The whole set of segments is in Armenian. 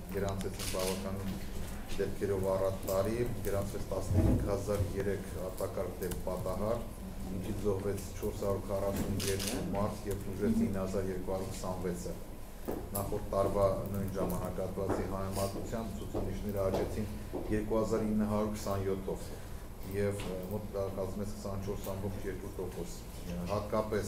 գրանցեցին բավականին դեպքերով առատ տարի, գրանցվեց 15003 արտակարգ դեպք պատահար, ինչից զոհվեց 442 մարդ և տուժեց 9226-ը։ Նախորդ տարվա նույն ժամանակահատվածի համեմատությամբ ցուցանիշները աճեցին 2927-ով և մոտ կազմեց 24.2%։ Հատկապես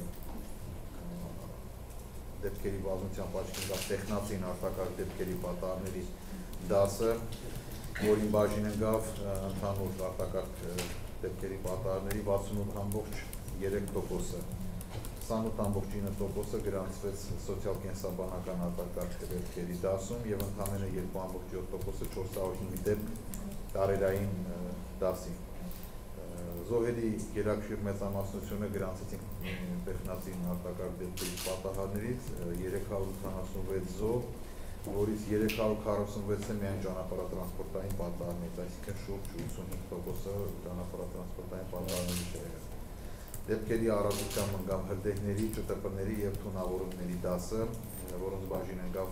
դեպքերի բազմությամբ աճին կա տեխնացին արտակարգ դեպքերի պատահարների դասը, որին բաժին ընկավ ընդհանուր արտակարգ դեպքերի պատահարների 68.3%-ը։ 28.9%-ը գրանցվեց սոցիալ-կենսաբանական արտակարգ դեպքերի դասում և ընդամենը 2.7%-ը 405 դեպք տարերային դասի։ Զոհերի գերակշիռ մեծամասնությունը գրանցեցին տեխնացին արտակարգ դեպքերի պատահարներից 386 զոհ, որից 346-ը միայն ճանապարհատրանսպորտային պատահարներից, այսինքն շուրջ 85%-ը ճանապարհատրանսպորտային պատահարների եղել։ Դեպքերի առատությամբ ընկավ հրդեհների, ՃՏՊ-ների և թունավորումների դասը, որոնց բաժին ընկավ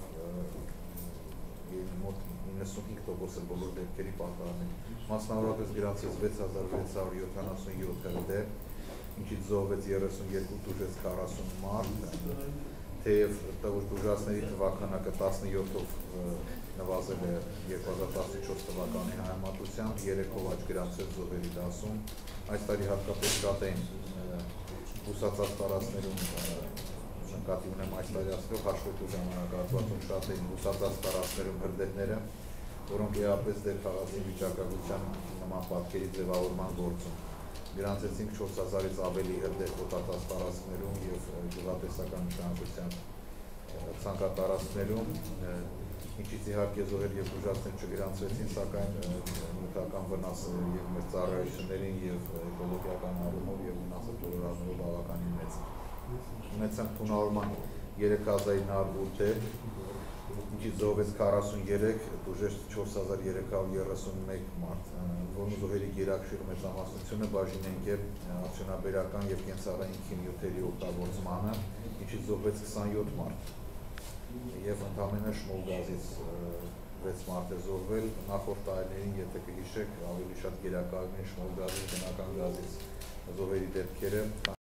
մոտ 95%-ը բոլոր դեպքերի պատահարների։ Մասնավորապես գրանցվեց 6677 հրդեհ, ինչից զոհվեց 32, տուժեց 40 մարդ, թեև տուժածների թվաքանակը 17-ով նվազել է 2014 թվականի համեմատությամբ, 3-ով աճ գրանցվեց զոհերի դասում։ Այս տարի հատկապես շատ էին բուսածած տարածքներում, նկատի ունեմ այս տարի ասելով հաշվետու ժամանակահատվածում շատ էին բուսածած տարածքներում հրդեհները, որոնք էապես դեր խաղացին վիճակագրության նման պատկերի ձևավորման գործում։ Գրանցեցինք 4000-ից ավելի հրդեհ հոտածած տարածքներում և գյուղատնտեսական նշանակության ցանկատարածքներում, ինչից իհարկե զոհեր և տուժածներ չգրանցվեցին, սակայն նյութական վնասը և մեր ծառայություններին և էկոլոգիական առումով և վնասը բոլոր առումով բավականին մեծ է։ Ունեցանք թունավորման 3908 դեպք, ինչից զոհվեց 43, տուժեց 4331 մարդ, որոնց զոհերի գերակշիռ մեծամասնությունը բաժին է ընկել արդյունաբերական և կենցաղային քիմիոթերի օգտագործմանը, ինչից զոհվեց 27 մարդ և ընդամենը շմուլ գազից 6 մարդ է զոհվել։ Նախորդ տարիներին, եթե կհիշեք, ավելի շատ գերակայում էին շմուլ գազից, բնական գազից զոհերի դեպքերը,